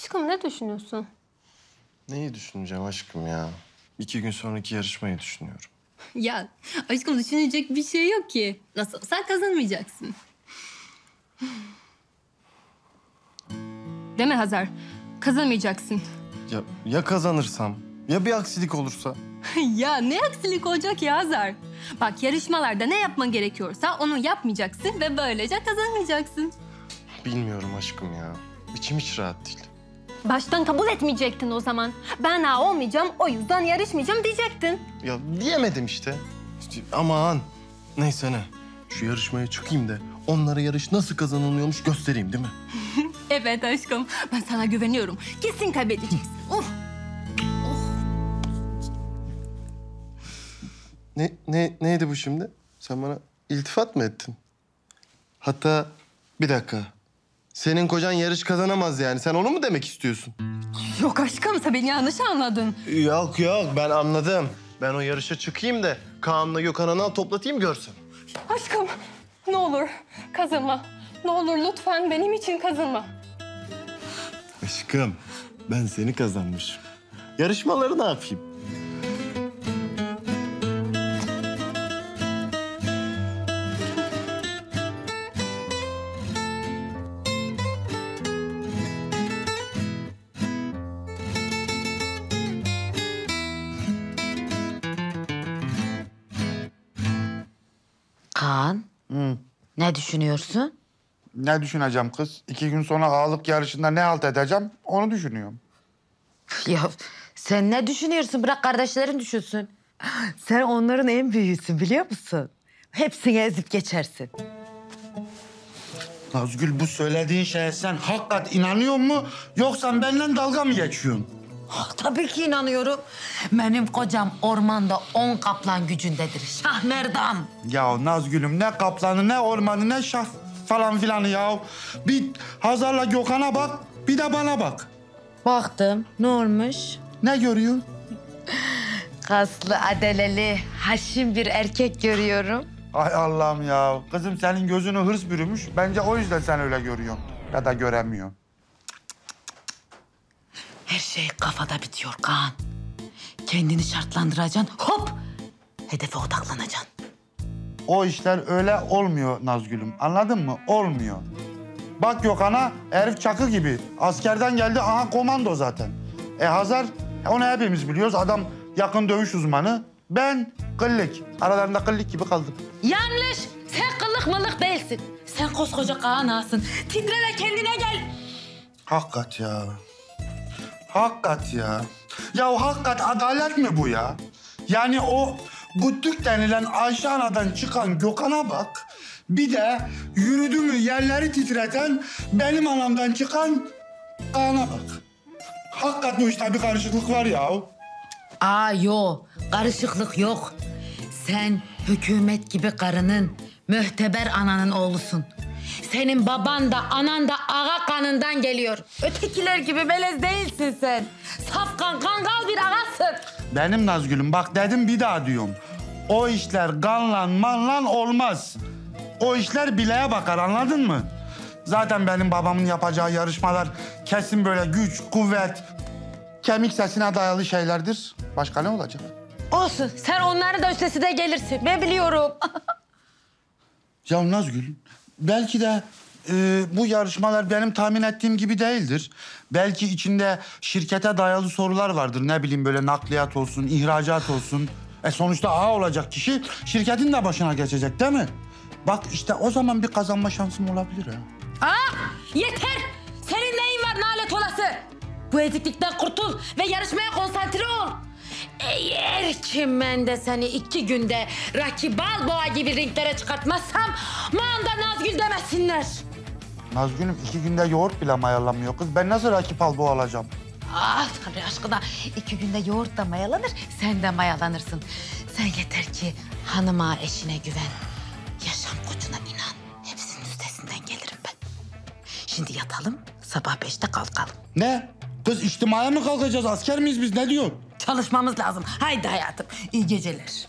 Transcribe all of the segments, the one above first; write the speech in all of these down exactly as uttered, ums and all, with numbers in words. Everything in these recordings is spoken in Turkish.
Aşkım ne düşünüyorsun? Neyi düşüneceğim aşkım ya? İki gün sonraki yarışmayı düşünüyorum. Ya aşkım düşünecek bir şey yok ki. Nasıl sen kazanmayacaksın. Değil mi Hazar? Kazanmayacaksın. Ya, ya kazanırsam? Ya bir aksilik olursa? Ya ne aksilik olacak ya Hazar? Bak yarışmalarda ne yapman gerekiyorsa onu yapmayacaksın ve böylece kazanmayacaksın. Bilmiyorum aşkım ya. İçim hiç rahat değil. Baştan kabul etmeyecektin o zaman. Ben ha olmayacağım, o yüzden yarışmayacağım diyecektin. Ya diyemedim işte. İşte aman. Neyse ne. Şu yarışmaya çıkayım da onlara yarış nasıl kazanılıyormuş göstereyim değil mi? Evet aşkım, ben sana güveniyorum. Kesin kaybedeceksin. Of. Ne, ne, neydi bu şimdi? Sen bana iltifat mı ettin? Hatta bir dakika. Senin kocan yarış kazanamaz yani. Sen onu mu demek istiyorsun? Yok aşkım, sen beni yanlış anladın. Yok yok ben anladım. Ben o yarışa çıkayım da Kaan'la Gökhan'ı al toplatayım görsen. Aşkım, ne olur kazanma. Ne olur lütfen benim için kazanma. Aşkım ben seni kazanmışım. Yarışmaları ne yapayım? Kaan, Hı. ne düşünüyorsun? Ne düşüneceğim kız? İki gün sonra ağalık yarışında ne halt edeceğim onu düşünüyorum. Ya sen ne düşünüyorsun? Bırak kardeşlerin düşünsün. Sen onların en büyüğüsün biliyor musun? Hepsini ezip geçersin. Nazgül bu söylediğin şeye sen hakikat inanıyor mu yoksa benimle dalga mı geçiyorsun? Ah, tabii ki inanıyorum. Benim kocam ormanda on kaplan gücündedir. Şahmerdan. Ya Nazgül'üm ne kaplanı ne ormanı ne şah falan filanı ya. Bir Hazar'la Gökhan'a bak bir de bana bak. Baktım. Ne olmuş? Ne görüyorsun? Kaslı, adeleli, haşin bir erkek görüyorum. Ay Allah'ım ya. Kızım senin gözünü hırs bürümüş. Bence o yüzden sen öyle görüyorsun. Ya da göremiyorsun. Her şey kafada bitiyor Kaan. Kendini şartlandıracaksın. Hop! Hedefe odaklanacaksın. O işler öyle olmuyor Nazgül'üm. Anladın mı? Olmuyor. Bak Gökhan'a herif çakı gibi. Askerden geldi aha komando zaten. E Hazar onu hepimiz biliyoruz. Adam yakın dövüş uzmanı. Ben kıllık. Aralarında kıllık gibi kaldım. Yanlış. Sen kıllık mıllık değilsin. Sen koskoca Kaan ağasın. Titre de kendine gel. Hakikat ya. Hakikat ya. Ya hakikat adalet mi bu ya? Yani o Güttük denilen Ayşe Ana'dan çıkan Gökhan'a bak. Bir de yürüdü mü yerleri titreten benim anamdan çıkan Kaan'a bak. Hakikat bu işte bir karışıklık var ya. Aa yok. Karışıklık yok. Sen hükümet gibi karının, mühteber ananın oğlusun. Senin baban da anan da ağa kanından geliyor. Ötekiler gibi melez değilsin sen. Safkan, kangal bir ağasın. Benim Nazgül'üm bak dedim bir daha diyorum. O işler kanlan manlan olmaz. O işler bileğe bakar anladın mı? Zaten benim babamın yapacağı yarışmalar kesin böyle güç, kuvvet, kemik sesine dayalı şeylerdir. Başka ne olacak? Olsun. Sen onların da üstesine gelirsin. Ben biliyorum. Ya Nazgül, belki de e, bu yarışmalar benim tahmin ettiğim gibi değildir. Belki içinde şirkete dayalı sorular vardır. Ne bileyim böyle nakliyat olsun, ihracat olsun. E sonuçta ağa olacak kişi şirketin de başına geçecek değil mi? Bak işte o zaman bir kazanma şansım olabilir ha. Aa, yeter! Senin neyin var nalet olası? Bu eziklikten kurtul ve yarışmaya konsantre ol. Eğer ki ben de seni iki günde Rocky Balboa gibi ringlere çıkartmazsam... ...manda Nazgül demesinler. Nazgül'üm iki günde yoğurt bile mayalanmıyor kız. Ben nasıl rakip albu alacağım? Ah Tanrı aşkına iki günde yoğurt da mayalanır, sen de mayalanırsın. Sen yeter ki hanıma, eşine güven. Yaşam koçuna inan. Hepsinin üstesinden gelirim ben. Şimdi yatalım, sabah beşte kalkalım. Ne? Kız içtimaya mı kalkacağız? Asker miyiz biz? Ne diyorsun? Çalışmamız lazım. Haydi hayatım, iyi geceler.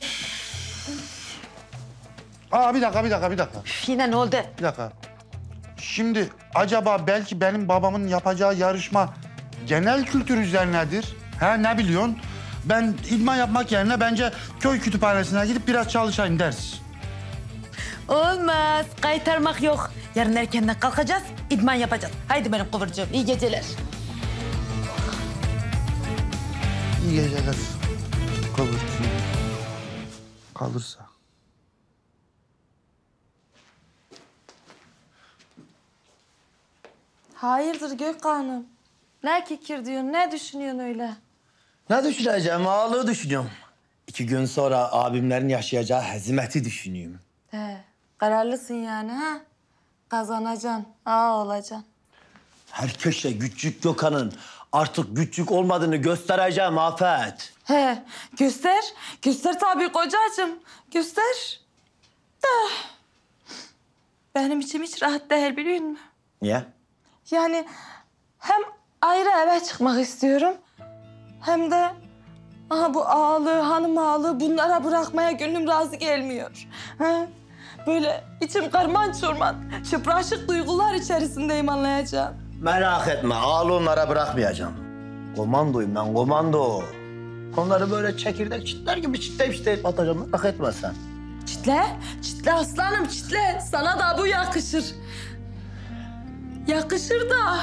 Aa bir dakika, bir dakika, bir dakika. Üf, yine ne oldu? Bir dakika. Şimdi acaba belki benim babamın yapacağı yarışma genel kültür üzerinedir. Ha ne biliyorsun? Ben idman yapmak yerine bence köy kütüphanesine gidip biraz çalışayım ders. Olmaz. Kaytarmak yok. Yarın erkenden kalkacağız, idman yapacağız. Haydi benim kıvırcığım, iyi geceler. İyi geceler. Kıvırcığım. Kalırsa. Hayırdır Gökhan'ım? Ne kikir diyorsun, ne düşünüyorsun öyle? Ne düşüneceğim? Ağalığı düşünüyorum. İki gün sonra abimlerin yaşayacağı hezimeti düşünüyorum. He, kararlısın yani ha? Kazanacaksın, ağa olacaksın. Her köşe küçük Gökhan'ın artık küçük olmadığını göstereceğim Afet. He, göster, göster tabii kocacığım, göster. Da, benim içim hiç rahat değil biliyor musun? Niye? Yani hem ayrı eve çıkmak istiyorum, hem de aha bu ağalığı, hanım ağalığı bunlara bırakmaya gönlüm razı gelmiyor. Ha? Böyle içim karman çorman, şıpraşık duygular içerisindeyim anlayacağım. Merak etme, ağalı onlara bırakmayacağım. Komandoyum ben, komando. Onları böyle çekirdek çitler gibi çitleyip çitleyip atacağım, merak etme sen. Çitle, çitle aslanım çitle. Sana da bu yakışır. Yakışır da.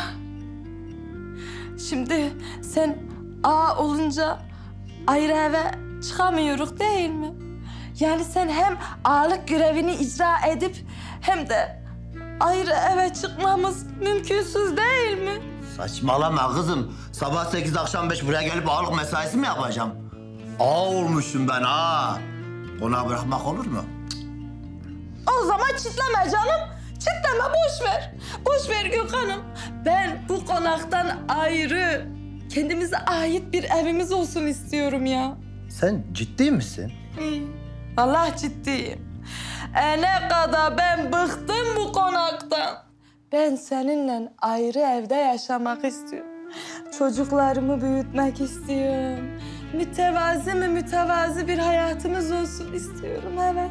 Şimdi sen ağa olunca ayrı eve çıkamıyoruz değil mi? Yani sen hem ağalık görevini icra edip hem de ayrı eve çıkmamız mümkünsüz değil mi? Saçmalama kızım. Sabah sekiz, akşam beş buraya gelip ağalık mesaisi mi yapacağım? Ağa olmuşum ben ağa. Ona bırakmak olur mu? O zaman çitleme canım. Çitleme, boş ver. Boş ver Gökhan'ım. Ben bu konaktan ayrı, kendimize ait bir evimiz olsun istiyorum ya. Sen ciddi misin? Allah ciddiyim. E ne kadar ben bıktım bu konaktan. Ben seninle ayrı evde yaşamak istiyorum. Çocuklarımı büyütmek istiyorum. Mütevazi mi mütevazi bir hayatımız olsun istiyorum, evet.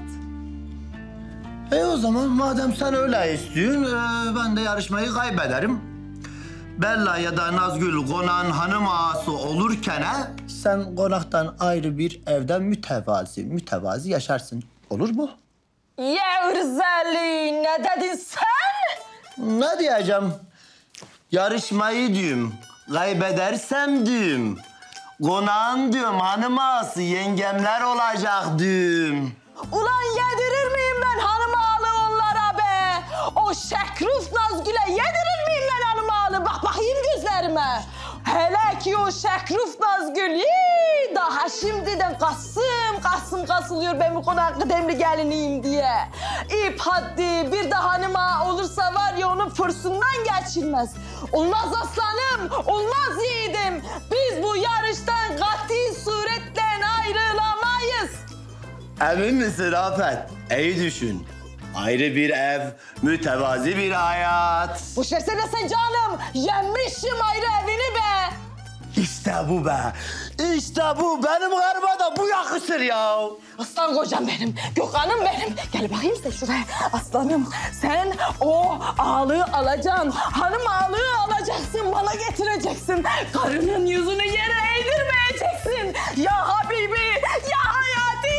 E o zaman madem sen öyle istiyorsun, e, ben de yarışmayı kaybederim. Bella ya da Nazgül konağın hanım ağası olurken he, sen konaktan ayrı bir evde mütevazi, mütevazi yaşarsın. Olur mu? Ya Ürzeli, ne dedin sen? Ne diyeceğim? Yarışmayı diyorum, kaybedersem diyorum. Konağın diyorum hanım ağası, yengemler olacak diyorum. Ulan yedirir miyim ben hanım ağalı onlara be? O Şekruf Nazgül'e yedirir miyim ben hanım ağalı? Bak bakayım gözlerime. Hele ki o Şekruf Nazgül, yii, daha şimdiden kasım kasım kasılıyor ben bu konak kıdemli geliniyim diye. İp haddi bir de hanım ağa olursa var ya onun fırsından geçilmez. Olmaz aslanım, olmaz yiğidim. Biz bu yarıştan kati suretle ayrılamayız. Emin misin Afet? İyi düşün. Ayrı bir ev, mütevazi bir hayat. Boş versene sen canım. Yenmişim ayrı evini be. İşte bu be. İşte bu. Benim karıma da bu yakışır ya. Aslan kocam benim, Gökhan'ım benim. Gel bakayım sen şuraya. Aslanım sen o ağalığı alacaksın. Hanım ağalığı alacaksın, bana getireceksin. Karının yüzünü yere eğdirmeyeceksin. Ya Habibi, ya Hayati.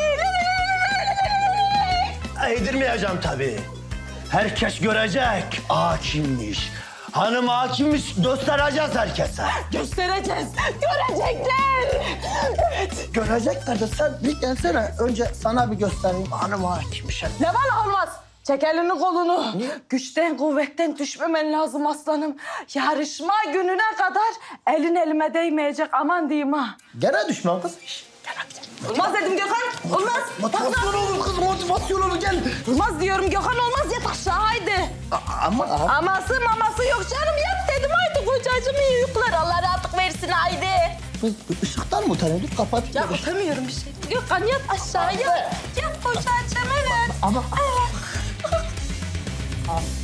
Eğdirmeyeceğim tabii. Herkes görecek. Ağa kimmiş? Hanım ağa kimmiş? Göstereceğiz herkese. Göstereceğiz, görecekler. Evet. Görecekler de sen bir gelsene. Önce sana bir göstereyim. Hanım ağa kimmiş? Ne var olmaz. Çek elini kolunu. Niye? Güçten kuvvetten düşmemen lazım aslanım. Yarışma gününe kadar elin elime değmeyecek aman diyeyim ha. Gene düşman kız. Şişt, gel hadi gel. Olmaz dedim Gökhan, olmaz. Motivasyon olur kız, motivasyon olur. Gel. Olmaz diyorum Gökhan, olmaz yat aşağı haydi. A- ama ama. Aması maması yok canım yat dedim haydi kocacığım iyi uykular Allah rahatlık versin haydi. Kız ışıktan mı utanıyorduk? Kapat. Ya utanmıyorum bir şey. Gökhan yat aşağı yat. Yat kocacığım evet. Ama. Evet.